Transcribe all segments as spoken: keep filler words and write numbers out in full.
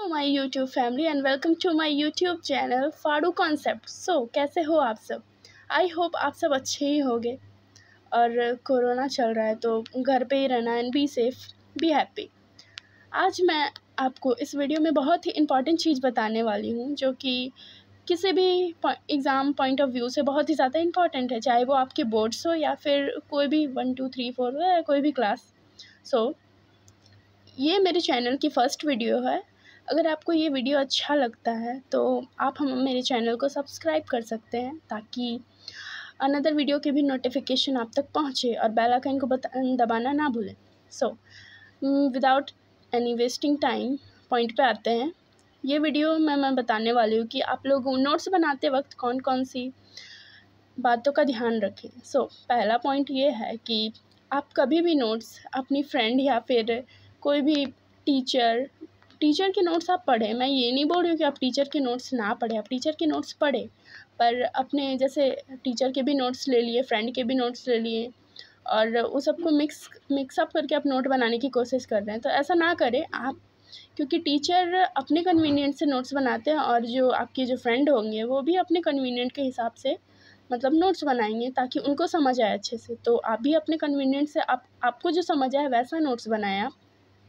My YouTube family and welcome to my YouTube channel फाड़ू concept. So कैसे हो आप सब? आई होप आप सब अच्छे ही होंगे। और कोरोना चल रहा है तो घर पे ही रहना and be safe, be happy. आज मैं आपको इस वीडियो में बहुत ही इम्पॉर्टेंट चीज़ बताने वाली हूँ जो कि किसी भी एग्ज़ाम पॉइंट ऑफ व्यू से बहुत ही ज़्यादा इम्पॉर्टेंट है, चाहे वो आपके बोर्ड्स हो या फिर कोई भी वन टू थ्री फोर हो या कोई भी क्लास। सो so, ये मेरे चैनल की फ़र्स्ट वीडियो है। अगर आपको ये वीडियो अच्छा लगता है तो आप हम मेरे चैनल को सब्सक्राइब कर सकते हैं ताकि अनदर वीडियो की भी नोटिफिकेशन आप तक पहुँचे और बेल आइकन को दबाना ना भूलें। So without any wasting time point पे आते हैं। ये वीडियो में मैं बताने वाली हूँ कि आप लोग नोट्स बनाते वक्त कौन कौन सी बातों का ध्यान रखें। सो so, पहला पॉइंट ये है कि आप कभी भी नोट्स अपनी फ्रेंड या फिर कोई भी टीचर टीचर के नोट्स आप पढ़ें। मैं ये नहीं बोल रही हूँ कि आप टीचर के नोट्स ना पढ़ें, आप टीचर के नोट्स पढ़ें, पर अपने जैसे टीचर के भी नोट्स ले लिए, फ्रेंड के भी नोट्स ले लिए और उस सबको मिक्स मिक्सअप करके आप नोट बनाने की कोशिश कर रहे हैं, तो ऐसा ना करें आप, क्योंकि टीचर अपने कन्वीनियंट से नोट्स बनाते हैं और जो आपके जो फ्रेंड होंगे वो भी अपने कन्वीनियंट के हिसाब से मतलब नोट्स बनाएंगे ताकि उनको समझ आए अच्छे से। तो आप भी अपने कन्वीनियंट से आप आपको जो समझ आए वैसा नोट्स बनाएं आप।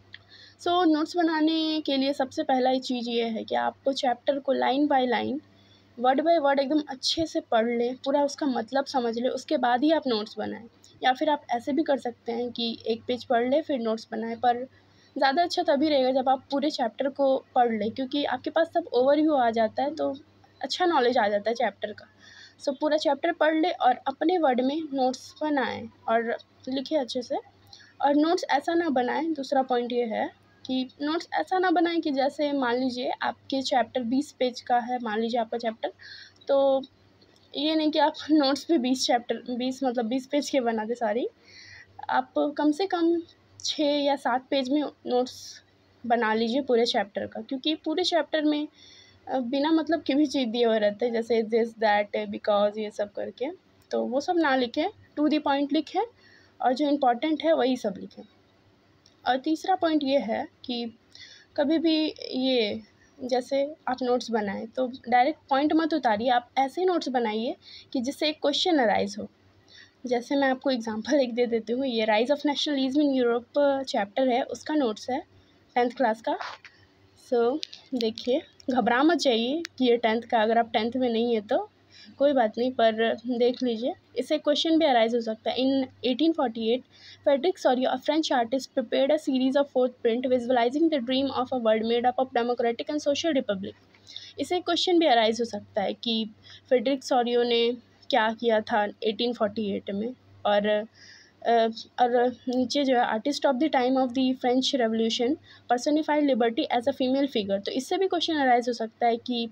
सो so, नोट्स बनाने के लिए सबसे पहला ही चीज़ ये है कि आपको चैप्टर को line by line, word by word एकदम अच्छे से पढ़ लें, पूरा उसका मतलब समझ लें, उसके बाद ही आप नोट्स बनाएं। या फिर आप ऐसे भी कर सकते हैं कि एक पेज पढ़ लें फिर नोट्स बनाएं, पर ज़्यादा अच्छा तभी रहेगा जब आप पूरे चैप्टर को पढ़ लें, क्योंकि आपके पास सब ओवरव्यू आ जाता है तो अच्छा नॉलेज आ जाता है चैप्टर का। सो so, पूरा चैप्टर पढ़ लें और अपने वर्ड में नोट्स बनाएं और लिखें अच्छे से। और नोट्स ऐसा ना बनाएं, दूसरा पॉइंट ये है कि नोट्स ऐसा ना बनाएं कि जैसे मान लीजिए आपके चैप्टर बीस पेज का है, मान लीजिए आपका चैप्टर, तो ये नहीं कि आप नोट्स पे बीस चैप्टर बीस मतलब बीस पेज के बना दे। सॉरी, आप कम से कम छः या सात पेज में नोट्स बना लीजिए पूरे चैप्टर का, क्योंकि पूरे चैप्टर में बिना मतलब की भी चीज़ दिए हुए रहते हैं, जैसे दिस दैट बिकॉज ये सब करके, तो वो सब ना लिखें, टू द पॉइंट लिखें और जो इम्पोर्टेंट है वही सब लिखें। और तीसरा पॉइंट ये है कि कभी भी ये जैसे आप नोट्स बनाएं तो डायरेक्ट पॉइंट मत उतारिए, आप ऐसे नोट्स बनाइए कि जिससे एक क्वेश्चन अराइज हो। जैसे मैं आपको एग्जांपल एक दे देती हूँ, ये rise of nationalism in Europe chapter है, उसका नोट्स है टेंथ क्लास का। सो so, देखिए, घबरा मत जाइए कि ये टेंथ का, अगर आप टेंथ में नहीं है तो कोई बात नहीं, पर देख लीजिए, इससे क्वेश्चन भी अराइज हो सकता है। In eighteen forty eight Frederic Sorrieu, a French artist, prepared a series of fourth print visualising the dream of a world made up of democratic and social republic. इससे क्वेश्चन भी arise हो सकता है कि Frederick सॉरियो ने क्या किया था एटीन फोर्टी एट में, और और नीचे जो है artist of the time of the French revolution personified liberty as a female figure. तो इससे भी क्वेश्चन अराइज हो सकता है कि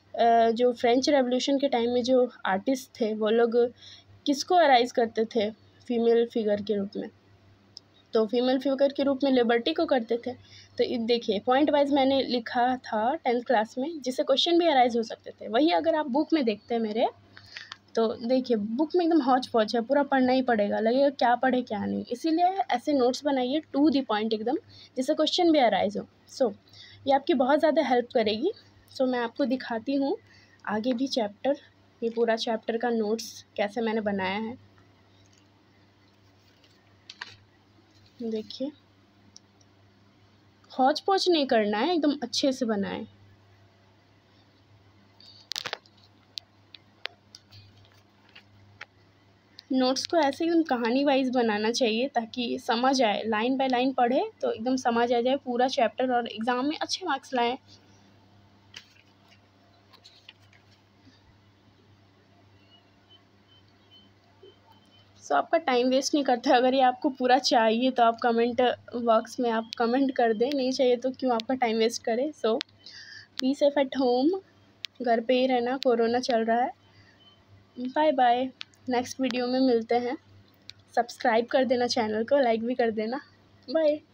जो फ्रेंच रेवोल्यूशन के टाइम में जो आर्टिस्ट थे वो लोग किसको अराइज करते थे फीमेल फिगर के रूप में, तो फीमेल फिगर के रूप में लिबर्टी को करते थे। तो देखिए, पॉइंट वाइज मैंने लिखा था टेंथ क्लास में, जिससे क्वेश्चन भी अराइज हो सकते थे। वही अगर आप बुक में देखते हैं मेरे, तो देखिए बुक में एकदम हौच पौच है, पूरा पढ़ना ही पड़ेगा, लगेगा क्या पढ़े क्या नहीं। इसीलिए ऐसे नोट्स बनाइए टू द पॉइंट एकदम, जिससे क्वेश्चन भी अराइज हो। सो so, ये आपकी बहुत ज़्यादा हेल्प करेगी। सो so, मैं आपको दिखाती हूँ आगे भी चैप्टर, ये पूरा चैप्टर का नोट्स कैसे मैंने बनाया है। देखिए, हौच पौच नहीं करना है, एकदम अच्छे से बनाएं। नोट्स को ऐसे ही कहानी वाइज बनाना चाहिए ताकि समझ आए, लाइन बाय लाइन पढ़े तो एकदम समझ आ जाए पूरा चैप्टर और एग्ज़ाम में अच्छे मार्क्स लाएं। सो आपका टाइम वेस्ट नहीं करता। अगर ये आपको पूरा चाहिए तो आप कमेंट बॉक्स में आप कमेंट कर दें, नहीं चाहिए तो क्यों आपका टाइम वेस्ट करें। So be safe at home, घर पे ही रहना, कोरोना चल रहा है। बाय बाय, नेक्स्ट वीडियो में मिलते हैं। सब्सक्राइब कर देना चैनल को, लाइक भी कर देना। बाय।